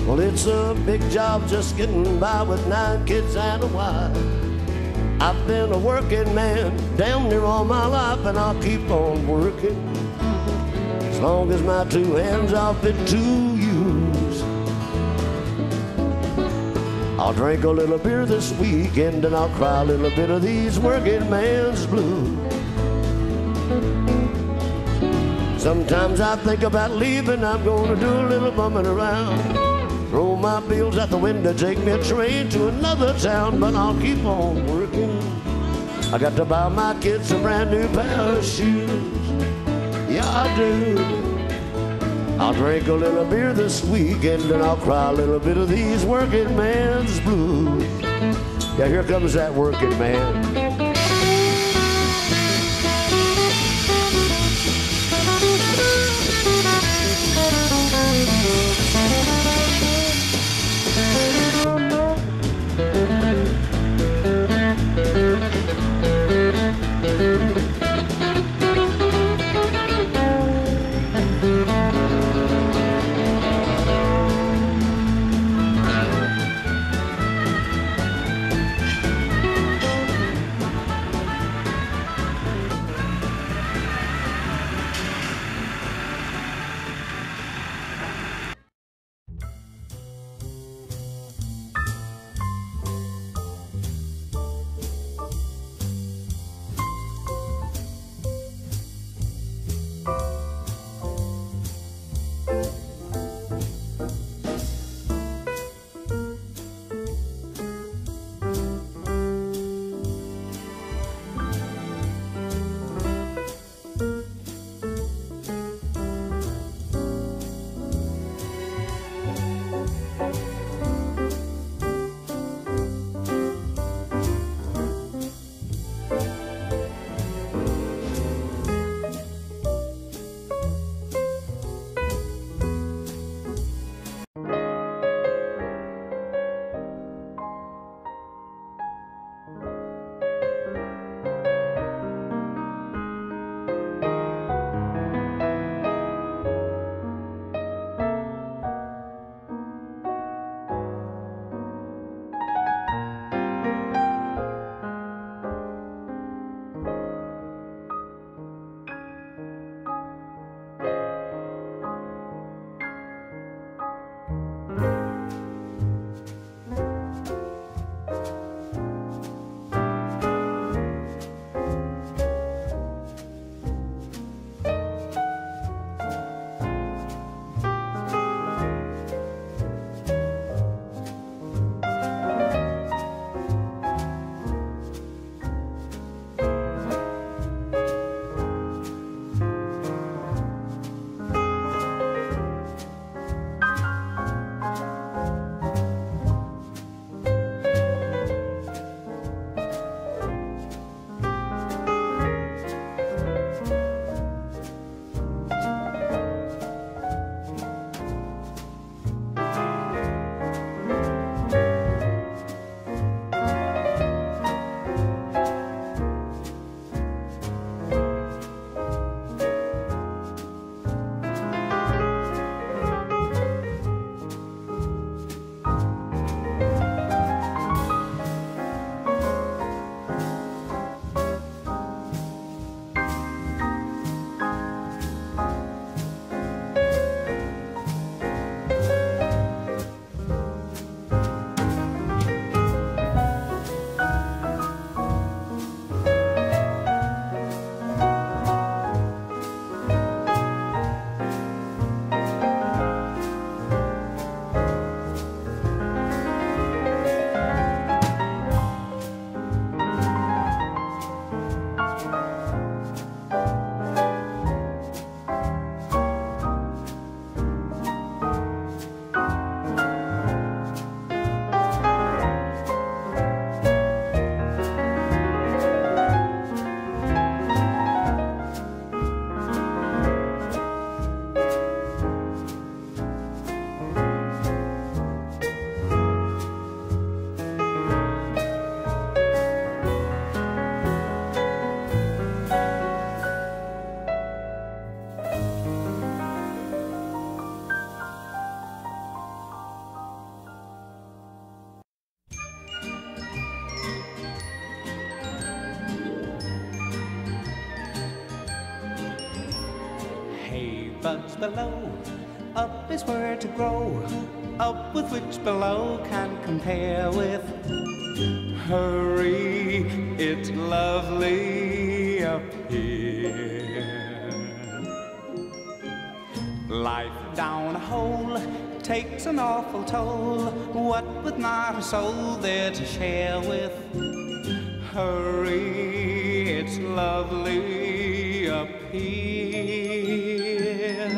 Well, it's a big job just getting by with 9 kids and a wife. I've been a working man damn near all my life, and I'll keep on working as long as my 2 hands are fit to use. I'll drink a little beer this weekend, and I'll cry a little bit of these working man's blues. Sometimes I think about leaving, I'm gonna do a little bumming around, throw my bills out the window, take me a train to another town, but I'll keep on working. I got to buy my kids a brand new pair of shoes. Yeah, I do. I'll drink a little beer this weekend, and I'll cry a little bit of these working man's blues. Yeah, here comes that working man. buds below. Up is where to grow, up with which below can compare with. Hurry, it's lovely up here. Life down a hole takes an awful toll, what with not a soul there to share with. Hurry, it's lovely up here.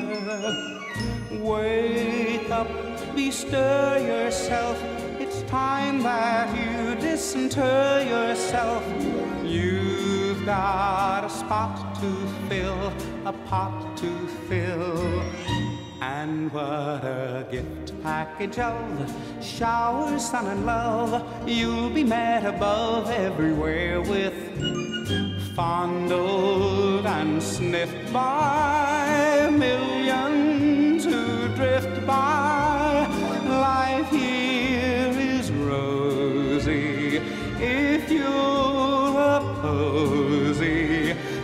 Wake up, bestir yourself, it's time that you disinter yourself. You've got a spot to fill, a pot to fill. And what a gift package of showers, sun and love you'll be met above everywhere with. Fondled and sniffed by millions who drift by. Life here is rosy if you're a posy.